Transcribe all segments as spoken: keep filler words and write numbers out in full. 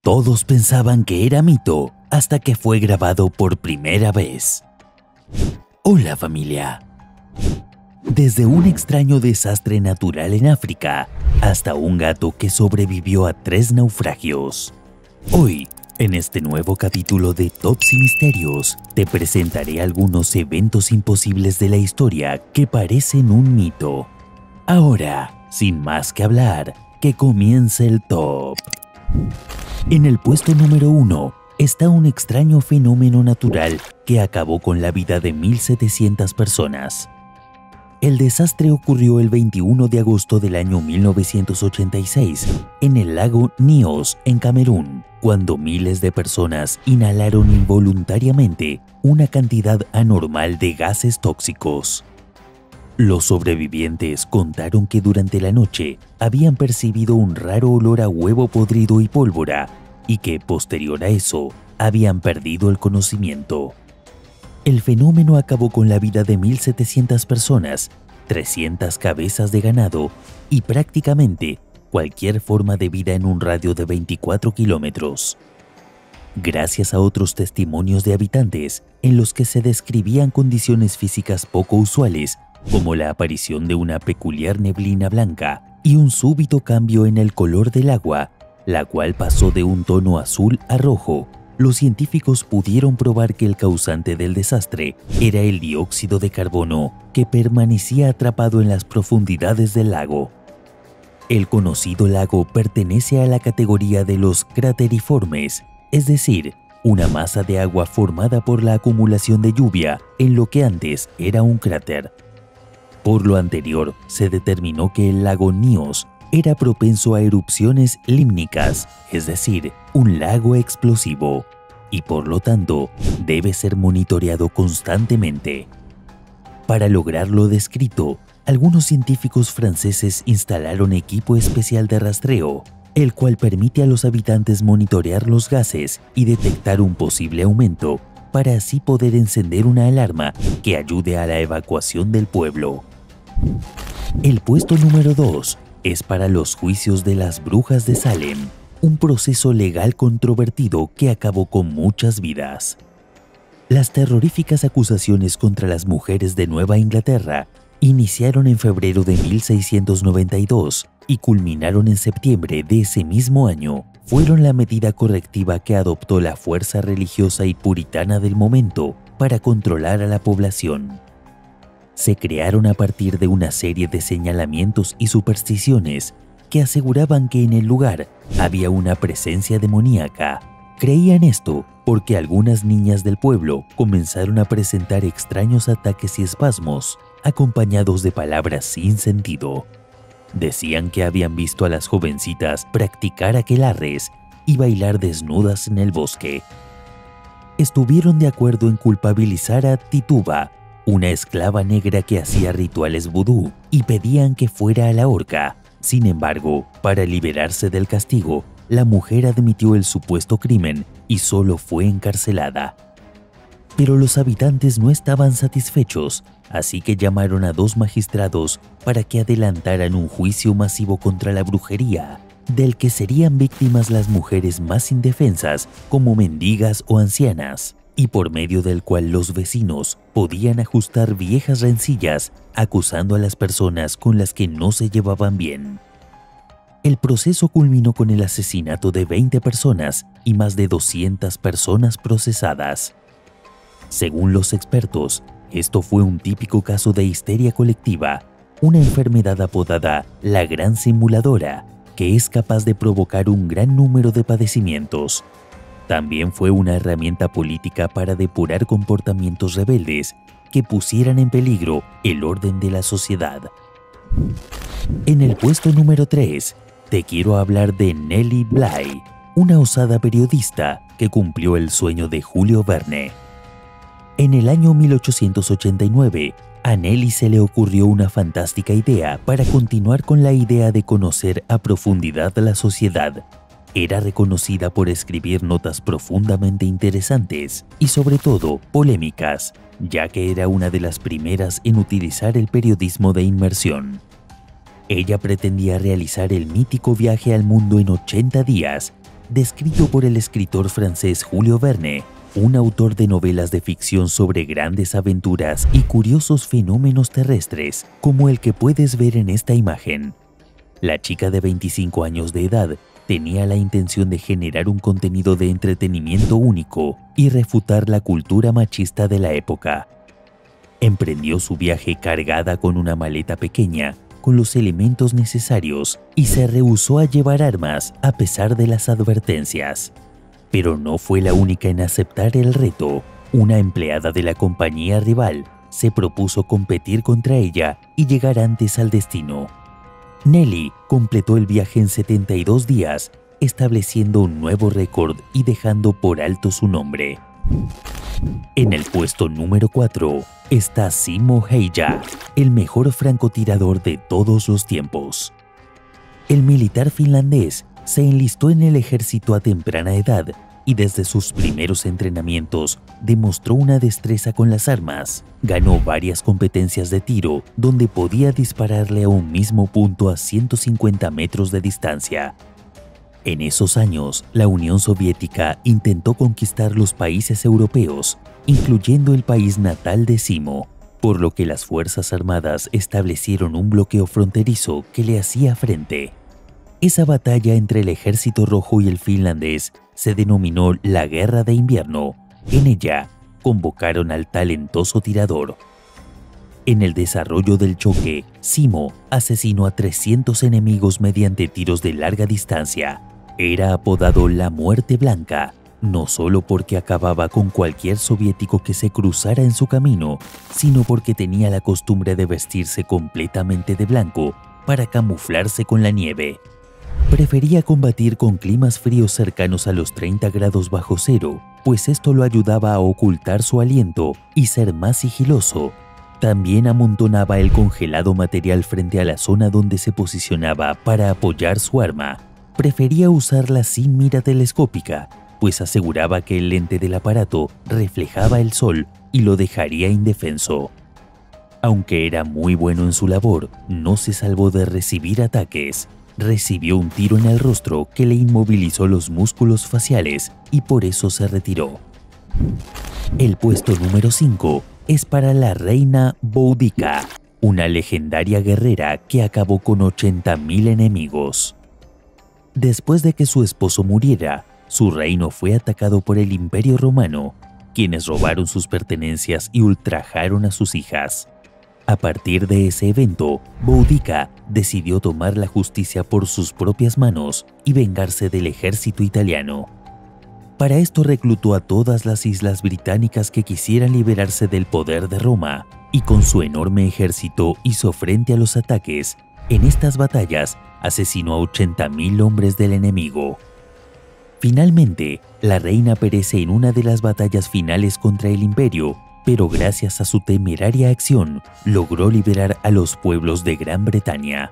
Todos pensaban que era mito hasta que fue grabado por primera vez. Hola familia. Desde un extraño desastre natural en África hasta un gato que sobrevivió a tres naufragios. Hoy, en este nuevo capítulo de Tops y Misterios, te presentaré algunos eventos imposibles de la historia que parecen un mito. Ahora, sin más que hablar, que comience el top. En el puesto número uno está un extraño fenómeno natural que acabó con la vida de mil setecientas personas. El desastre ocurrió el veintiuno de agosto del año mil novecientos ochenta y seis en el lago Nyos, en Camerún, cuando miles de personas inhalaron involuntariamente una cantidad anormal de gases tóxicos. Los sobrevivientes contaron que durante la noche habían percibido un raro olor a huevo podrido y pólvora y que, posterior a eso, habían perdido el conocimiento. El fenómeno acabó con la vida de mil setecientas personas, trescientas cabezas de ganado y prácticamente cualquier forma de vida en un radio de veinticuatro kilómetros. Gracias a otros testimonios de habitantes en los que se describían condiciones físicas poco usuales, como la aparición de una peculiar neblina blanca y un súbito cambio en el color del agua, la cual pasó de un tono azul a rojo, los científicos pudieron probar que el causante del desastre era el dióxido de carbono que permanecía atrapado en las profundidades del lago. El conocido lago pertenece a la categoría de los crateriformes, es decir, una masa de agua formada por la acumulación de lluvia en lo que antes era un cráter. Por lo anterior, se determinó que el lago Nyos era propenso a erupciones límnicas, es decir, un lago explosivo, y por lo tanto debe ser monitoreado constantemente. Para lograr lo descrito, algunos científicos franceses instalaron equipo especial de rastreo, el cual permite a los habitantes monitorear los gases y detectar un posible aumento, para así poder encender una alarma que ayude a la evacuación del pueblo. El puesto número dos es para los juicios de las brujas de Salem, un proceso legal controvertido que acabó con muchas vidas. Las terroríficas acusaciones contra las mujeres de Nueva Inglaterra iniciaron en febrero de mil seiscientos noventa y dos y culminaron en septiembre de ese mismo año. Fueron la medida correctiva que adoptó la fuerza religiosa y puritana del momento para controlar a la población. Se crearon a partir de una serie de señalamientos y supersticiones que aseguraban que en el lugar había una presencia demoníaca. Creían esto porque algunas niñas del pueblo comenzaron a presentar extraños ataques y espasmos, acompañados de palabras sin sentido. Decían que habían visto a las jovencitas practicar aquelarres y bailar desnudas en el bosque. Estuvieron de acuerdo en culpabilizar a Tituba, una esclava negra que hacía rituales vudú, y pedían que fuera a la horca. Sin embargo, para liberarse del castigo, la mujer admitió el supuesto crimen y solo fue encarcelada. Pero los habitantes no estaban satisfechos, así que llamaron a dos magistrados para que adelantaran un juicio masivo contra la brujería, del que serían víctimas las mujeres más indefensas, como mendigas o ancianas, y por medio del cual los vecinos podían ajustar viejas rencillas acusando a las personas con las que no se llevaban bien. El proceso culminó con el asesinato de veinte personas y más de doscientas personas procesadas. Según los expertos, esto fue un típico caso de histeria colectiva, una enfermedad apodada la Gran Simuladora, que es capaz de provocar un gran número de padecimientos. También fue una herramienta política para depurar comportamientos rebeldes que pusieran en peligro el orden de la sociedad. En el puesto número tres, te quiero hablar de Nellie Bly, una osada periodista que cumplió el sueño de Julio Verne. En el año mil ochocientos ochenta y nueve, a Nellie se le ocurrió una fantástica idea para continuar con la idea de conocer a profundidad la sociedad. Era reconocida por escribir notas profundamente interesantes y sobre todo polémicas, ya que era una de las primeras en utilizar el periodismo de inmersión. Ella pretendía realizar el mítico viaje al mundo en ochenta días, descrito por el escritor francés Jules Verne, un autor de novelas de ficción sobre grandes aventuras y curiosos fenómenos terrestres, como el que puedes ver en esta imagen. La chica de veinticinco años de edad tenía la intención de generar un contenido de entretenimiento único y refutar la cultura machista de la época. Emprendió su viaje cargada con una maleta pequeña, con los elementos necesarios, y se rehusó a llevar armas a pesar de las advertencias. Pero no fue la única en aceptar el reto. Una empleada de la compañía rival se propuso competir contra ella y llegar antes al destino. Nelly completó el viaje en setenta y dos días, estableciendo un nuevo récord y dejando por alto su nombre. En el puesto número cuatro está Simo Häyhä, el mejor francotirador de todos los tiempos. El militar finlandés se enlistó en el ejército a temprana edad y desde sus primeros entrenamientos demostró una destreza con las armas. Ganó varias competencias de tiro donde podía dispararle a un mismo punto a ciento cincuenta metros de distancia. En esos años, la Unión Soviética intentó conquistar los países europeos, incluyendo el país natal de Simo, por lo que las Fuerzas Armadas establecieron un bloqueo fronterizo que le hacía frente. Esa batalla entre el Ejército Rojo y el finlandés se denominó la Guerra de Invierno. En ella, convocaron al talentoso tirador. En el desarrollo del choque, Simo asesinó a trescientos enemigos mediante tiros de larga distancia. Era apodado la Muerte Blanca, no solo porque acababa con cualquier soviético que se cruzara en su camino, sino porque tenía la costumbre de vestirse completamente de blanco para camuflarse con la nieve. Prefería combatir con climas fríos cercanos a los treinta grados bajo cero, pues esto lo ayudaba a ocultar su aliento y ser más sigiloso. También amontonaba el congelado material frente a la zona donde se posicionaba para apoyar su arma. Prefería usarla sin mira telescópica, pues aseguraba que el lente del aparato reflejaba el sol y lo dejaría indefenso. Aunque era muy bueno en su labor, no se salvó de recibir ataques. Recibió un tiro en el rostro que le inmovilizó los músculos faciales y por eso se retiró. El puesto número cinco es para la reina Boudica, una legendaria guerrera que acabó con ochenta mil enemigos. Después de que su esposo muriera, su reino fue atacado por el Imperio Romano, quienes robaron sus pertenencias y ultrajaron a sus hijas. A partir de ese evento, Boudica decidió tomar la justicia por sus propias manos y vengarse del ejército italiano. Para esto reclutó a todas las islas británicas que quisieran liberarse del poder de Roma, y con su enorme ejército hizo frente a los ataques. En estas batallas asesinó a ochenta mil hombres del enemigo. Finalmente, la reina perece en una de las batallas finales contra el imperio, pero gracias a su temeraria acción, logró liberar a los pueblos de Gran Bretaña.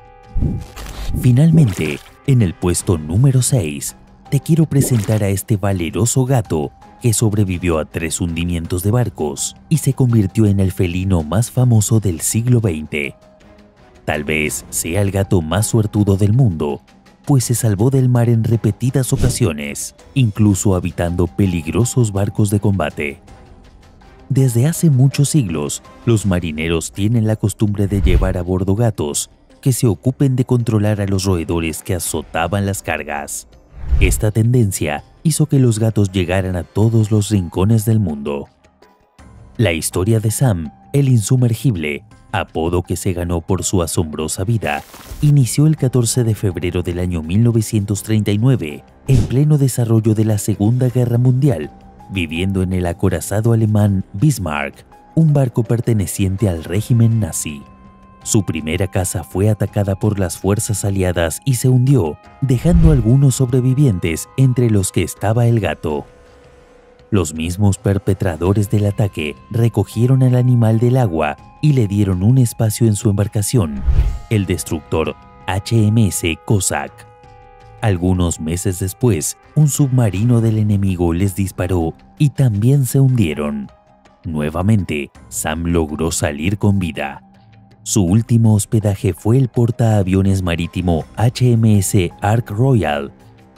Finalmente, en el puesto número seis, te quiero presentar a este valeroso gato que sobrevivió a tres hundimientos de barcos y se convirtió en el felino más famoso del siglo veinte. Tal vez sea el gato más suertudo del mundo, pues se salvó del mar en repetidas ocasiones, incluso habitando peligrosos barcos de combate. Desde hace muchos siglos, los marineros tienen la costumbre de llevar a bordo gatos que se ocupen de controlar a los roedores que azotaban las cargas. Esta tendencia hizo que los gatos llegaran a todos los rincones del mundo. La historia de Sam, el insumergible, apodo que se ganó por su asombrosa vida, inició el catorce de febrero del año mil novecientos treinta y nueve, en pleno desarrollo de la Segunda Guerra Mundial, viviendo en el acorazado alemán Bismarck, un barco perteneciente al régimen nazi. Su primera casa fue atacada por las fuerzas aliadas y se hundió, dejando algunos sobrevivientes, entre los que estaba el gato. Los mismos perpetradores del ataque recogieron al animal del agua y le dieron un espacio en su embarcación, el destructor H M S Cossack. Algunos meses después, un submarino del enemigo les disparó y también se hundieron. Nuevamente, Sam logró salir con vida. Su último hospedaje fue el portaaviones marítimo H M S Ark Royal.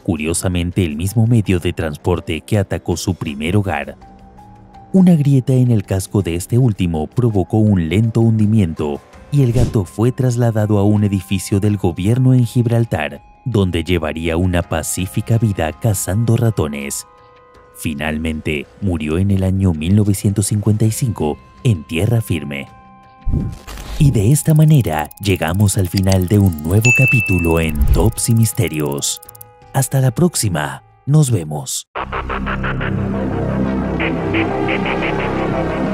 curiosamente el mismo medio de transporte que atacó su primer hogar. Una grieta en el casco de este último provocó un lento hundimiento y el gato fue trasladado a un edificio del gobierno en Gibraltar, donde llevaría una pacífica vida cazando ratones. Finalmente, murió en el año mil novecientos cincuenta y cinco en tierra firme. Y de esta manera llegamos al final de un nuevo capítulo en Tops y Misterios. Hasta la próxima, nos vemos.